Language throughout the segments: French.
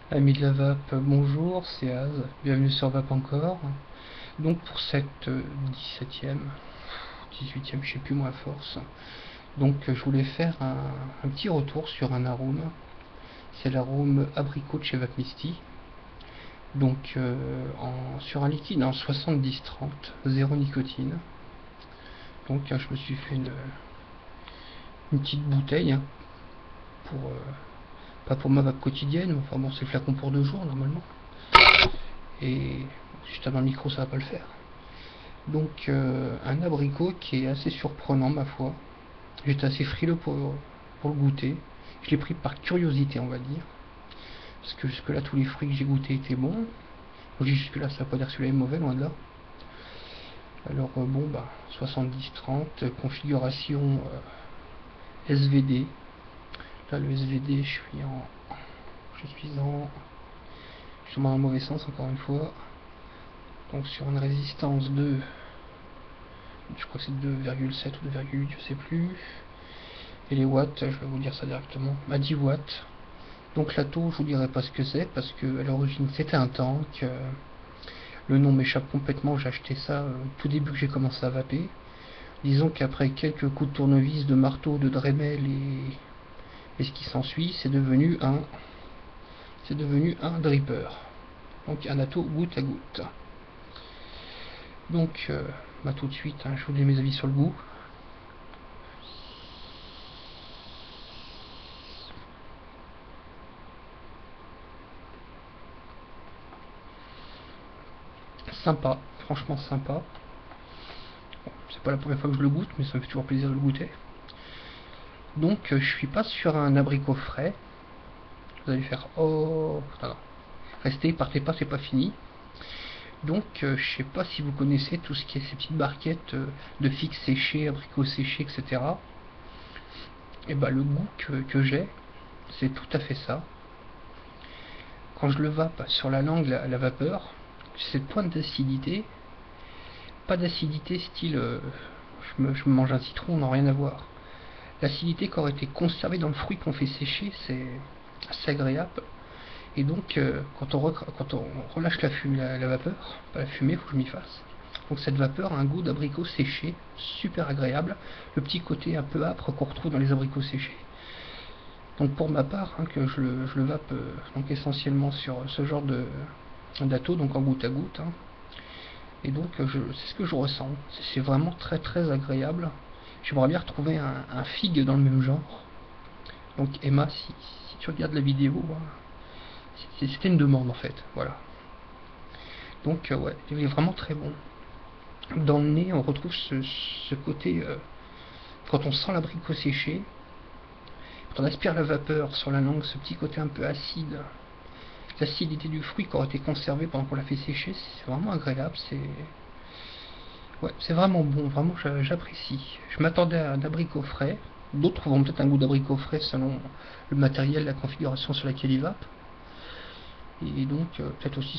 Amis de la vape, bonjour, c'est Az, bienvenue sur Vape encore. Donc pour cette 17e, 18e, je sais plus moi à force. Donc je voulais faire un petit retour sur un arôme. C'est l'arôme abricot de chez Vape Misty. Donc sur un liquide en 70-30, zéro nicotine. Donc je me suis fait une petite bouteille, hein, pour pas pour ma vape quotidienne, enfin bon, c'est le flacon pour 2 jours normalement. Et juste avant le micro, ça va pas le faire. Donc un abricot qui est assez surprenant ma foi. J'étais assez frileux pour le goûter. Je l'ai pris par curiosité, on va dire. Parce que jusque là tous les fruits que j'ai goûtés étaient bons. Je dis jusque là, ça veut pas dire que celui-là est mauvais, loin de là. Alors bon bah 70-30, configuration SVD. Là le SVD je suis dans le mauvais sens encore une fois. Donc sur une résistance de, je crois que c'est 2,7 ou 2,8, je sais plus. Et les watts, je vais vous dire ça directement, à 10 watts. Donc la taux, je vous dirai pas ce que c'est, parce que à l'origine c'était un tank. Le nom m'échappe complètement, j'ai acheté ça tout début que j'ai commencé à vaper. Disons qu'après quelques coups de tournevis, de marteau, de Dremel et ce qui s'ensuit, c'est devenu un dripper. Donc un ato goutte à goutte. Donc bah, tout de suite, hein, je vous donne mes avis sur le goût. Sympa, franchement sympa. Bon, c'est pas la première fois que je le goûte, mais ça me fait toujours plaisir de le goûter. Donc je suis pas sur un abricot frais. Vous allez faire oh non, non. Restez, partez pas, c'est pas fini. Donc je sais pas si vous connaissez tout ce qui est ces petites barquettes de figues séchées, abricots séchés, etc. Et bah le goût que j'ai, c'est tout à fait ça. Quand je le vape sur la langue, la vapeur, cette pointe d'acidité, pas d'acidité style je me mange un citron, non, rien à voir. L'acidité qui aurait été conservée dans le fruit qu'on fait sécher, c'est assez agréable. Et donc, quand on relâche la vapeur, pas la fumée, il faut que je m'y fasse. Donc cette vapeur a un goût d'abricot séché, super agréable. Le petit côté un peu âpre qu'on retrouve dans les abricots séchés. Donc pour ma part, hein, que je le vape donc essentiellement sur ce genre d'ato, donc en goutte à goutte. Hein. Et donc c'est ce que je ressens. C'est vraiment très très agréable. J'aimerais bien retrouver un figue dans le même genre. Donc Emma, si tu regardes la vidéo, c'était une demande en fait. Voilà. Donc ouais, il est vraiment très bon. Dans le nez, on retrouve ce côté, quand on sent l'abricot séché, quand on aspire la vapeur sur la langue, ce petit côté un peu acide, l'acidité du fruit qui aurait été conservé pendant qu'on l'a fait sécher, c'est vraiment agréable, c'est vraiment bon, vraiment j'apprécie. Je m'attendais à un abricot frais, d'autres trouveront peut-être un goût d'abricot frais selon le matériel, la configuration sur laquelle ils vapent, et donc peut-être aussi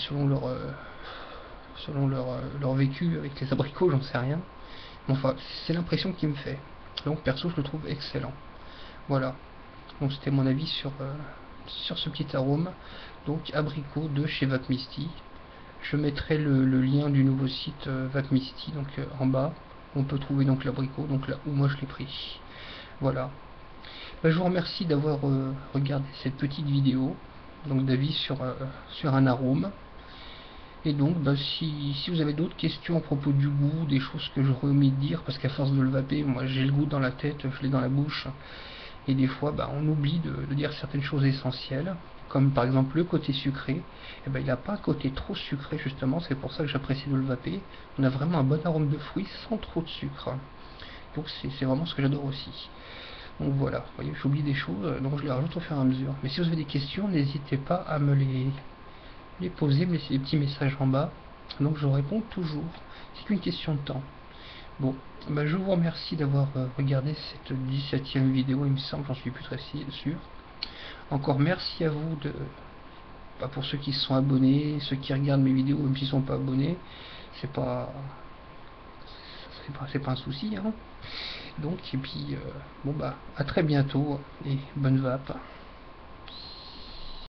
selon leur vécu avec les abricots, j'en sais rien. Enfin, c'est l'impression qu'il me fait. Donc perso, je le trouve excellent. Voilà. Donc c'était mon avis sur ce petit arôme. Donc abricot de chez Vape Misty. Je mettrai le lien du nouveau site Vape Misty donc en bas. On peut trouver donc l'abricot, donc là où moi je l'ai pris. Voilà. Bah, je vous remercie d'avoir regardé cette petite vidéo donc d'avis sur un arôme. Et donc, bah, si vous avez d'autres questions à propos du goût, des choses que j'aurais omis de dire, parce qu'à force de le vaper, moi j'ai le goût dans la tête, je l'ai dans la bouche, et des fois bah, on oublie de dire certaines choses essentielles, comme par exemple le côté sucré, et ben il n'a pas un côté trop sucré justement, c'est pour ça que j'apprécie de le vaper. On a vraiment un bon arôme de fruits sans trop de sucre. Donc c'est vraiment ce que j'adore aussi. Donc voilà, vous voyez, j'oublie des choses, donc je les rajoute au fur et à mesure. Mais si vous avez des questions, n'hésitez pas à me les poser, mais c'est des petits messages en bas. Donc je réponds toujours. C'est qu'une question de temps. Bon, bah je vous remercie d'avoir regardé cette 17e vidéo, il me semble, j'en suis plus très sûr. Encore merci à vous bah, pour ceux qui se sont abonnés, ceux qui regardent mes vidéos même s'ils ne sont pas abonnés. C'est pas c'est pas un souci, hein. Donc et puis bon bah à très bientôt et bonne vape.